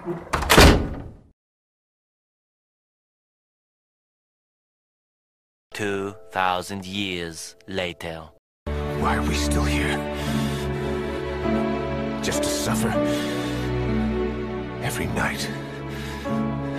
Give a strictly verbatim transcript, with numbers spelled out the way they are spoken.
Two thousand years later. Why are we still here? Just to suffer every night.